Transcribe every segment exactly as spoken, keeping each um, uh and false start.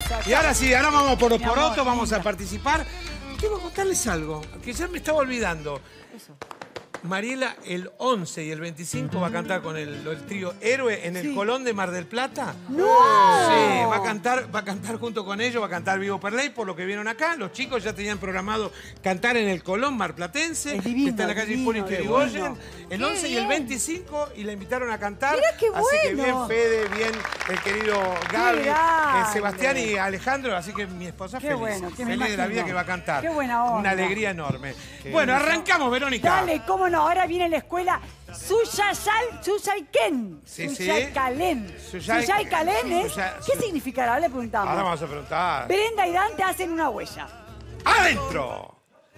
Y ahora sí, ahora vamos por los porotos, vamos a participar. Quiero contarles algo, que ya me estaba olvidando. Eso. Mariela, el once y el veinticinco va a cantar con el, el trío Héroe en el Sí. Colón de Mar del Plata. ¡No! Sí, va a cantar, va a cantar junto con ellos, va a cantar Vivo per Ley, por lo que vieron acá. Los chicos ya tenían programado cantar en el Colón marplatense, Es divino, que está en la calle divino, Hipólito qué Yrigoyen, bueno. el Qué once y el bien. veinticinco, y la invitaron a cantar. Mirá qué Así que bien bueno. Fede, bien el querido Gaby, eh, grande. Sebastián y Alejandro, así que mi esposa Qué feliz, bueno, que me feliz de la vida imagino. que va a cantar. Qué buena onda. Una alegría enorme. Bueno, arrancamos, Verónica. Dale, cómo no, ahora viene la escuela Suyayal, Suyayken. Sí, sí. Suyaycalén. Suyay- Suyaycalén es... Suyay- ¿Qué significará? Le preguntamos. Ahora vamos a preguntar. Brenda y Dante hacen una huella. ¡Adentro!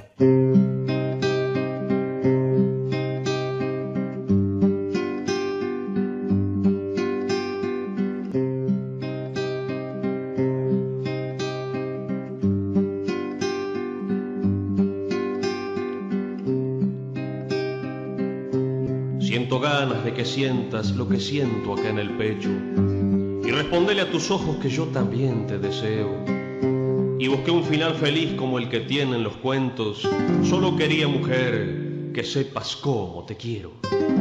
Siento ganas de que sientas lo que siento acá en el pecho y respondele a tus ojos que yo también te deseo. Y busqué un final feliz como el que tienen los cuentos. Solo quería, mujer, que sepas cómo te quiero.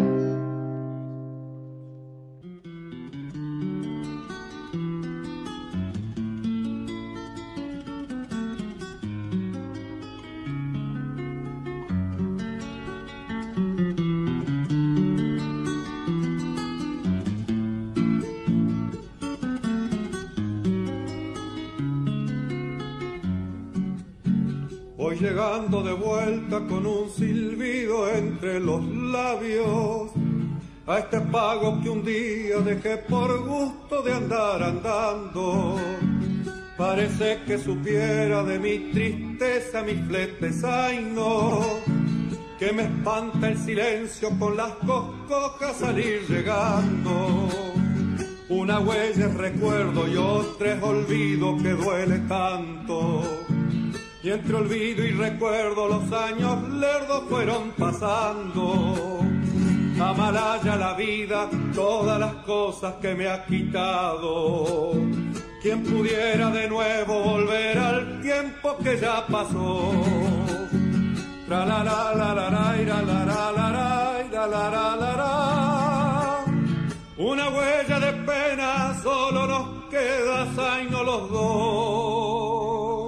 Voy llegando de vuelta con un silbido entre los labios a este pago que un día dejé por gusto de andar andando. Parece que supiera de mi tristeza, mis fletes, ay no, que me espanta el silencio con las coscojas salir llegando. Una huella es recuerdo y otra es olvido que duele tanto. Y entre olvido y recuerdo los años lerdos fueron pasando. Amalaya la vida, todas las cosas que me ha quitado. Quien pudiera de nuevo volver al tiempo que ya pasó. Tra la la la la la la la la la la la la la. Una huella de pena solo nos queda, zaino los dos.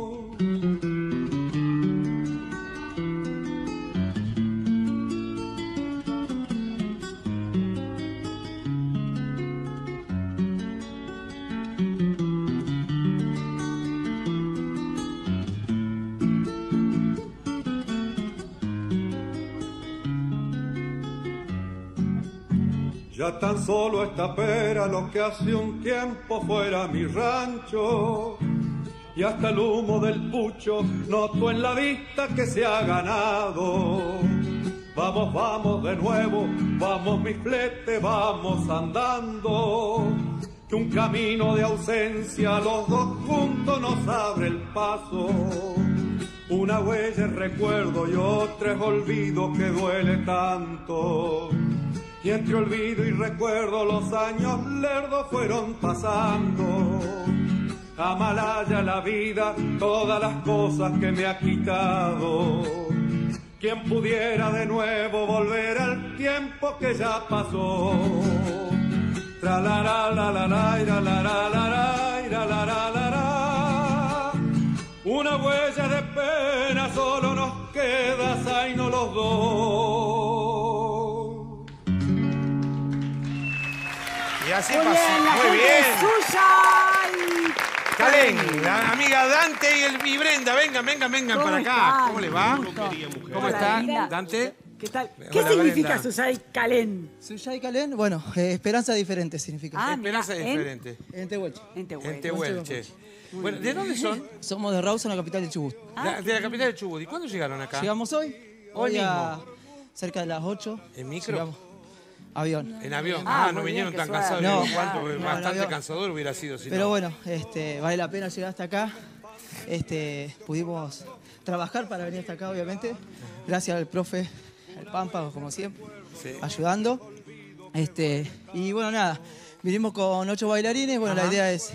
Ya tan solo esta pera lo que hace un tiempo fuera mi rancho. Y hasta el humo del pucho noto en la vista que se ha ganado. Vamos, vamos de nuevo, vamos mi flete, vamos andando. Que un camino de ausencia los dos juntos nos abre el paso. Una huella es recuerdo y otra es olvido que duele tanto. Y entre olvido y recuerdo los años lerdos fueron pasando. Amalaya la vida, todas las cosas que me ha quitado. Quien pudiera de nuevo volver al tiempo que ya pasó. Tra la la la la la la la la la la la la la. Una huella de pena solo nos queda, zaino los dos. Y así Muy pasó. bien, la Muy gente bien. Suya y Calén, la amiga Dante y, el, y Brenda, vengan, vengan, vengan ¿Cómo para acá. están? ¿Cómo le va? Gusto. ¿Cómo Hola, está? linda. Dante. ¿Qué tal? ¿Qué Hola, significa Brenda. Suyaycalén? Suyaycalén, bueno, eh, esperanza diferente significa. Ah, Esperanza mira, en- diferente. En Tehuelche. En Tehuelche. En Tehuelche. Bueno, ¿de dónde son? Somos de Rawson, la capital del Chubut. La- de la capital de Chubut. ¿Y cuándo llegaron acá? Llegamos hoy. Hoy a cerca de las ocho. ¿En micro? Llegamos. Avión. En avión. Ah, Ah, no muy vinieron bien, tan qué cansados. suave. Digo, No. ¿cuánto? No, Bastante en avión. cansador hubiera sido. Si Pero no. bueno, este, vale la pena llegar hasta acá. Este, pudimos trabajar para venir hasta acá, obviamente. Gracias al profe, al Pampa, como siempre, Sí. ayudando. Este, y bueno, nada, vinimos con ocho bailarines. Bueno, Ajá. la idea es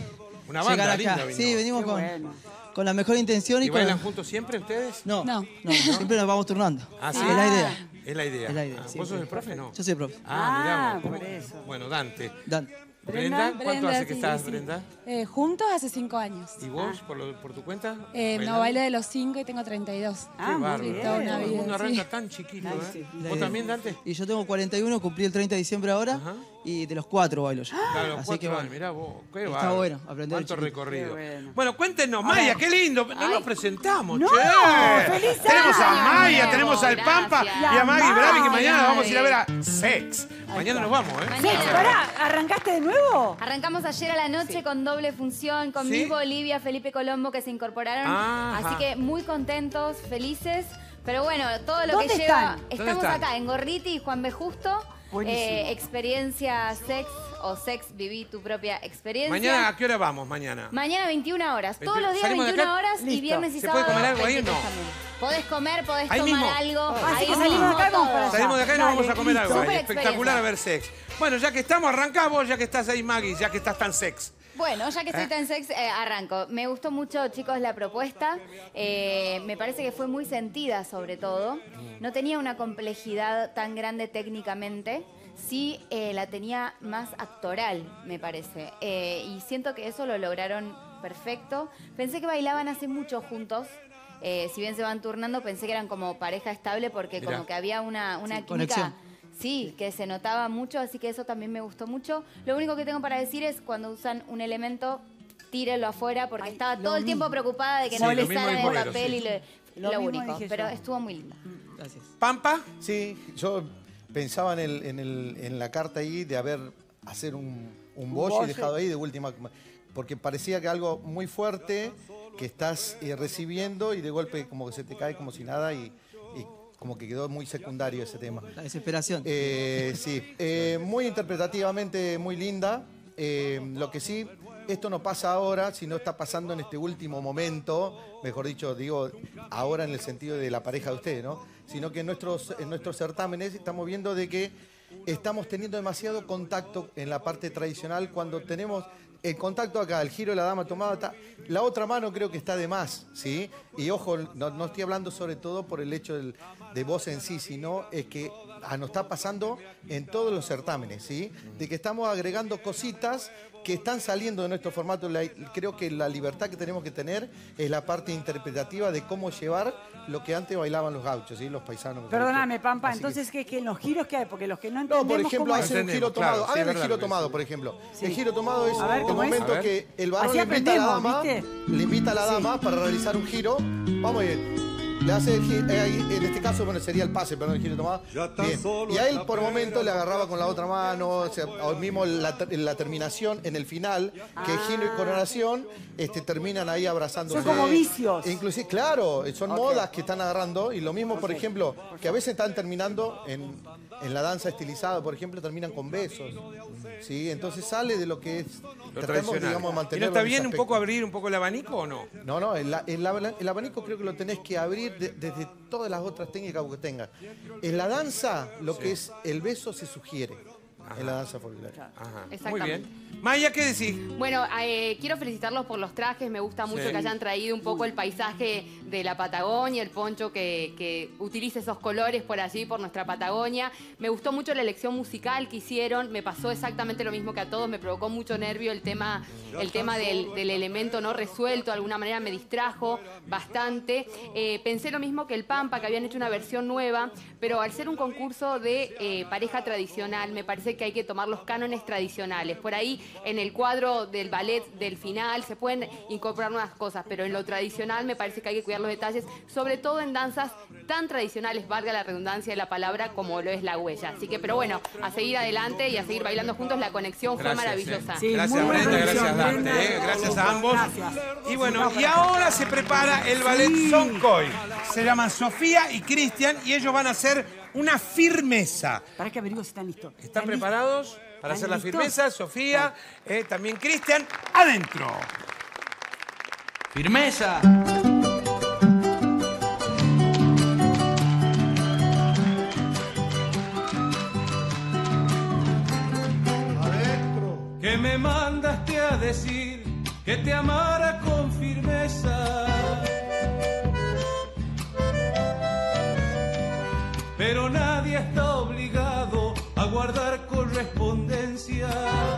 Una banda llegar linda acá. vino. Sí, venimos Qué con, bueno. con la mejor intención. ¿Y, ¿Y con bailan la- juntos siempre ustedes? No, No. no, no, siempre nos vamos turnando. Ah, sí. Es la idea. Es la idea. Es la idea, Ah, sí, ¿Vos sí. sos el profe, no? Yo soy profe. Ah, mirá. Ah, ¿cómo? por eso. Bueno, Dante. Dan. ¿Brenda? ¿Cuánto Brenda, hace que sí, estás, sí. Brenda? Eh, juntos hace cinco años. ¿Y vos, por, lo- por tu cuenta? Eh, ¿Bailando? no, bailo de los cinco y tengo treinta y dos. Ah, Qué muy bárbaro. bien. Toda una Todo el vida, mundo arranca sí. tan chiquito, Ay, ¿eh? sí. ¿Vos también, Dante? Y yo tengo cuarenta y uno, cumplí el treinta de diciembre ahora. Ajá. Y de los cuatro bailo yo. Claro, Así cuatro que años, bueno. mirá vos, qué Está bárbaro. bueno aprender Cuánto chiquito. recorrido. Qué bueno. Bueno, cuéntenos, Maya, qué lindo. No nos presentamos, No, che. ¡feliz Tenemos a año Maya, nuevo! tenemos al Pampa Gracias. y a Maggie La Bravi, que Maggie. mañana vamos a ir a ver a Sex. Mañana nos vamos, ¿eh? Mañana. Sí, pará, ¿arrancaste de nuevo? Arrancamos ayer a la noche con doble función, con ¿Sí? Miss Bolivia, Felipe Colombo, que se incorporaron. Ajá. Así que muy contentos, felices. Pero bueno, todo lo ¿Dónde que lleva... están? Estamos están? acá en Gorriti y Juan B. Justo. Buenísimo. Eh, experiencia sex o sex, viví tu propia experiencia. Mañana, ¿a qué hora vamos mañana? Mañana veintiuna horas. Todos los días ¿Salimos de veintiuna acá? horas y Listo. viernes y ¿Se puede sábado. comer algo ahí o veintitrés no? también. Podés comer, podés Ahí tomar mismo. algo. Así ahí que salimos de acá y vamos para allá. Salimos de acá y nos Dale, vamos a comer algo. listo. ahí. Super Espectacular experiencia. a ver Sex. Bueno, ya que estamos, arrancamos, ya que estás ahí, Maggie, ya que estás tan sex. Bueno, ya que estoy ¿Eh? tan sex, eh, arranco. Me gustó mucho, chicos, la propuesta. Eh, me parece que fue muy sentida, sobre todo. No tenía una complejidad tan grande técnicamente. Sí eh, la tenía más actoral, me parece. Eh, y siento que eso lo lograron perfecto. Pensé que bailaban hace mucho juntos. Eh, si bien se van turnando, pensé que eran como pareja estable porque Mirá. como que había una, una Sí, química... conexión. Sí, que se notaba mucho, así que eso también me gustó mucho. Lo único que tengo para decir es cuando usan un elemento, tírenlo afuera, porque Ay, estaba lo todo el tiempo mismo. preocupada de que Sí, no lo le mismo salen dijo el Vero, papel sí. y lo, Lo lo mismo único. dije Pero yo. estuvo muy linda. Gracias. ¿Pampa? Sí, yo pensaba en, el, en, el, en la carta ahí de haber hacer un, un boche boche. dejado ahí de última, porque parecía que algo muy fuerte que estás eh, recibiendo y de golpe como que se te cae como si nada y, y como que quedó muy secundario ese tema. La desesperación. Eh, sí, eh, muy interpretativamente muy linda. Eh, lo que sí, esto no pasa ahora, sino está pasando en este último momento, mejor dicho, digo, ahora en el sentido de la pareja de ustedes, ¿no? Sino que en nuestros, en nuestros certámenes estamos viendo de que estamos teniendo demasiado contacto en la parte tradicional cuando tenemos el contacto acá, el giro de la dama tomada, está, la otra mano creo que está de más, ¿sí? Y ojo, no, no estoy hablando sobre todo por el hecho del, de vos en sí, sino es que ah, nos está pasando en todos los certámenes, ¿sí? De que estamos agregando cositas que están saliendo de nuestro formato. La- creo que la libertad que tenemos que tener es la parte interpretativa de cómo llevar lo que antes bailaban los gauchos, ¿sí? Los paisanos. los Perdóname, gauchos. Pampa, Así que- entonces, ¿qué, qué, los giros que hay? Porque los que no no, entendemos por ejemplo, cómo es. hacen un giro Entendemos, claro, tomado. sí, Hagan es el verdad giro lo que tomado, decís. por ejemplo. Sí. El giro tomado es A ver, el ¿cómo es? momento A ver. que el varón Así le invita a la aprendemos, dama, ¿viste? le invita a la dama para realizar un giro. Vamos bien. Le hace el gi- eh, ahí, en este caso, bueno, sería el pase, perdón, el giro tomado. Ya tan Bien. solo Y a él esta por pena momento le no agarraba con la otra mano, o sea, o mismo la, ter- la terminación en el final, que giro y coronación, este, terminan ahí abrazándose. Son como vicios. E inclusive, claro, son Ok. modas que están agarrando y lo mismo, por Ok. ejemplo, que a veces están terminando en, en la danza estilizada, por ejemplo, terminan con besos. ¿Sí? Entonces sale de lo que es. Lo Tratamos, tradicional. digamos, de ¿Y no mantenerlo está en ese bien un aspecto. poco abrir un poco el abanico o no? No, no, el, el abla- el abanico creo que lo tenés que abrir de- desde todas las otras técnicas que tengas. En la danza, lo que es el beso se sugiere. En la danza folclórica. Ajá. Muy Exactamente. bien. Maya, ¿qué decís? Bueno, eh, quiero felicitarlos por los trajes. Me gusta mucho Sí. que hayan traído un poco el paisaje de la Patagonia, el poncho que, que utilice esos colores por allí, por nuestra Patagonia. Me gustó mucho la elección musical que hicieron. Me pasó exactamente lo mismo que a todos. Me provocó mucho nervio el tema, el tema del, del elemento no resuelto. De alguna manera me distrajo bastante. Eh, pensé lo mismo que el Pampa, que habían hecho una versión nueva. Pero al ser un concurso de eh, pareja tradicional, me parece que hay que tomar los cánones tradicionales. Por ahí, en el cuadro del ballet del final, se pueden incorporar nuevas cosas, pero en lo tradicional me parece que hay que cuidar los detalles, sobre todo en danzas tan tradicionales, valga la redundancia de la palabra, como lo es la huella. Así que, pero bueno, a seguir adelante y a seguir bailando juntos. La conexión fue maravillosa. eh. Sí, Gracias, muy buena Brenda, producción, gracias, Dante. Brenda. eh. Gracias a ambos. Gracias. Y bueno, y ahora se prepara el ballet Sí. Soncoy. Se llaman Sofía y Cristian y ellos van a hacer una firmeza. Para que averiguo si están listos. ¿Están preparados para hacer la listos? firmeza? Sofía, eh, también Cristian, adentro. ¡Firmeza! adentro. ¿Qué me mandaste a decir que te amara con firmeza. Pero nadie está obligado a guardar correspondencia.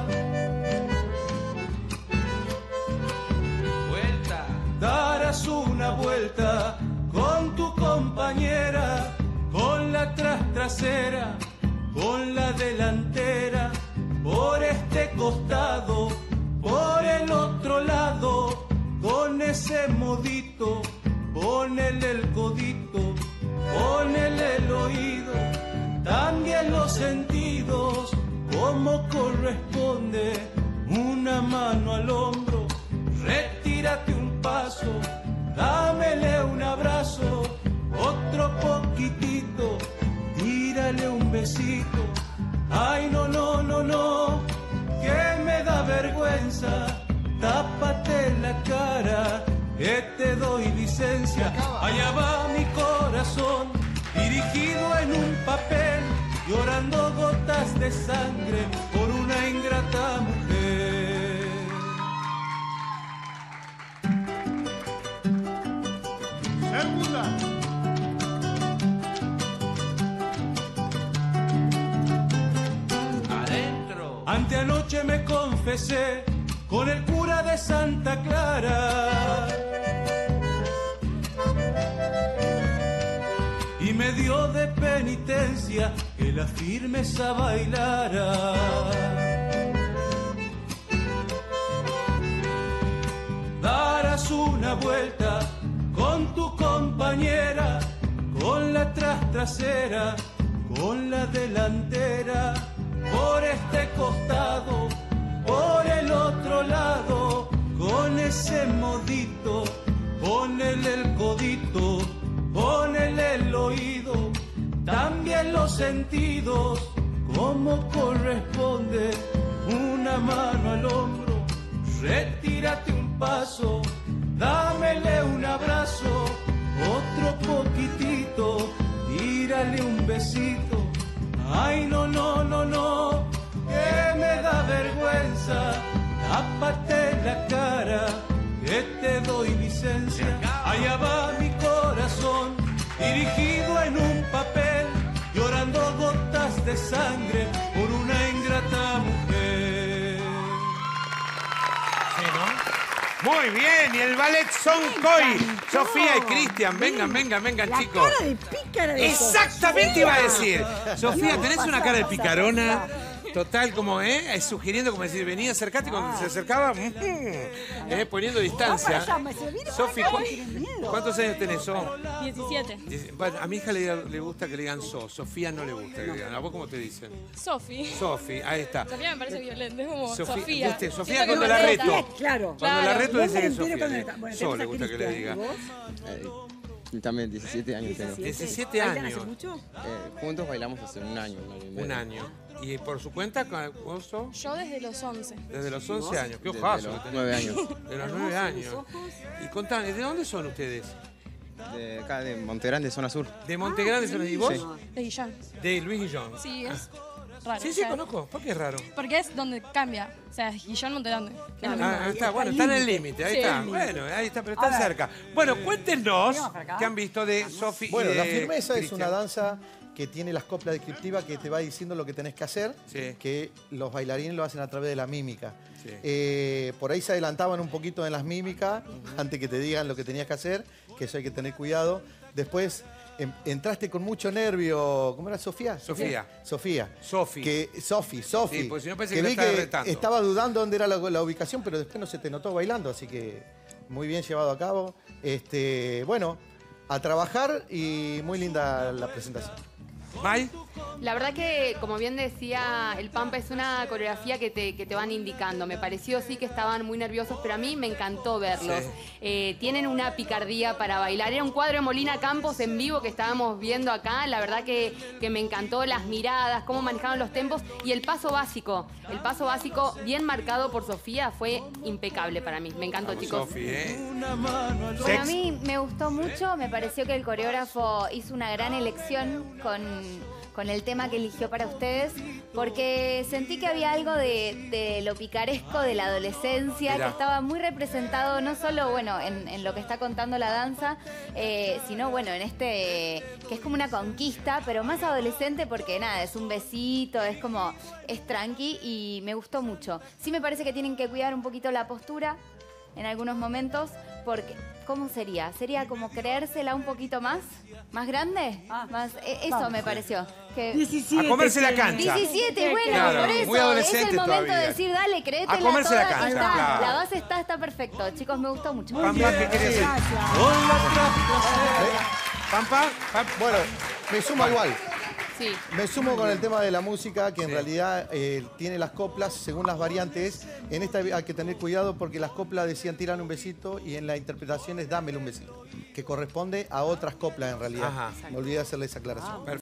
Vuelta. Darás una vuelta con tu compañera, con la tras trasera, con la delantera, por este costado, por el otro lado, con ese modito, ponele el codito, ponele el oído, también los sentidos, como corresponde, una mano al hombro, retírate un paso, dámele un abrazo, otro poquitito, tírale un besito. Ay, no, no, no, no, que me da vergüenza, tápate la cara, que te doy licencia. Allá va mi corazón, dirigido en un papel, llorando gotas de sangre por una ingrata mujer. Segunda. Adentro. Anteanoche me confesé con el cura de Santa Clara y me dio de penitencia que la firmeza bailara. Darás una vuelta con tu compañera, con la tras trasera, con la delantera, por este costado, por el otro lado, con ese modito, ponele el codito, ponele el oído, también los sentidos, como corresponde, una mano al hombro, retírate un paso, dámele un abrazo, otro poquitito, tírale un besito. Ay, no, no, no, no, que me da vergüenza, tápate la cara, que te doy licencia. Allá va mi corazón, dirigido en un papel, llorando gotas de sangre por una ingrata mujer. Sí, ¿no? Muy bien, y el ballet Son Coy, Sofía y Cristian, vengan, vengan, vengan, La chicos. cara de pícara de Exactamente Sofía. iba a decir. Sofía, No, tenés pasa, una cara de pasa, picarona, pasa. total, como, ¿eh? Es sugiriendo, como decir, venía, acercate, y cuando se acercaba, mm, eh, poniendo distancia. Va para allá, me se viene Sofi, para acá, ¿cu- tienen miedo. ¿cuántos años tenés, So? diecisiete. Dice- bueno, a mi hija le, le gusta que le digan So, Sofía no le gusta que le digan. ¿A vos cómo te dicen? Sofi. Sofi, ahí está. Sofía me parece violento, es como Sofía, Sofía. ¿viste? Sofía Siento cuando que la me reto. reta. Claro. Cuando la reto No dice me que es entero Sofía. cuando le- está- bueno, So tenemos le a gusta que le Cristian, diga. ¿y vos? Eh, también diecisiete años tengo. diecisiete ¿Bailan años. hace mucho? Eh, juntos bailamos hace un año, un año y medio. Un año. ¿Y por su cuenta, vos sos? Yo desde los once. Desde los once años. Qué Desde ojazo. los que tenés. nueve años. De los nueve años. Y contame, ¿de dónde son ustedes? De acá, de Montegrande, zona sur. De Montegrande, ¿y vos? Sí. De Guillón. De Luis Guillón. Sí, es raro. Sí, o sí, sea, conozco. ¿Por qué es raro? Porque es donde cambia. O sea, Guillón, Montegrande. Es lo mismo. Ah, ahí está, bueno, está en el límite, ahí Sí. está. Bueno, ahí está, pero están A ver. cerca. Bueno, cuéntenos Venimos para acá. qué han visto de Sofi y Bueno, de la firmeza es Cristian. una danza que tiene las coplas descriptivas que te va diciendo lo que tenés que hacer, Sí. que los bailarines lo hacen a través de la mímica. Sí. Eh, por ahí se adelantaban un poquito en las mímicas, antes que te digan lo que tenías que hacer, que eso hay que tener cuidado. Después em, entraste con mucho nervio, ¿cómo era Sofía? Sofía. Sofía. Sofi. Que, Sofi, Sofi. Sí, porque si no parece que que la vi estaba que retando. estaba dudando dónde era la, la ubicación, pero después no se te notó bailando, así que muy bien llevado a cabo. Este, bueno, a trabajar y muy linda la presentación. ¿May? La verdad que, como bien decía el Pampa, es una coreografía que te, que te van indicando. Me pareció sí que estaban muy nerviosos, pero a mí me encantó verlos. Sí. Eh, tienen una picardía para bailar. Era un cuadro de Molina Campos en vivo que estábamos viendo acá. La verdad que, que me encantó las miradas, cómo manejaron los tempos y el paso básico. El paso básico bien marcado por Sofía fue impecable para mí. Me encantó, Vamos, chicos. Sofi, ¿eh? Bueno, a mí me gustó mucho, me pareció que el coreógrafo hizo una gran elección con, con el tema que eligió para ustedes, porque sentí que había algo de, de lo picaresco de la adolescencia, Mirá. que estaba muy representado, no solo bueno, en, en lo que está contando la danza, eh, sino bueno, en este, que es como una conquista, pero más adolescente porque nada, es un besito, es como, es tranqui y me gustó mucho. Sí me parece que tienen que cuidar un poquito la postura en algunos momentos, porque, ¿cómo sería? ¿Sería como creérsela un poquito más? ¿Más grande? Más, e- eso vamos. me pareció. Que diecisiete. A comerse la tiene. cancha. diecisiete, bueno, Claro, por eso. muy adolescente es el momento todavía. de decir, dale, créetela A comerse la toda, cancha, está. claro. La base está, está perfecto. Chicos, me gustó mucho. Pampa, ¿qué querés decir? Pampa, Pam- Bueno, me sumo igual. Sí. Me sumo con el tema de la música, que en realidad eh, tiene las coplas según las variantes. En esta hay que tener cuidado porque las coplas decían tiran un besito y en la interpretación es dámele un besito, que corresponde a otras coplas en realidad. Ajá. Me olvidé hacerle esa aclaración.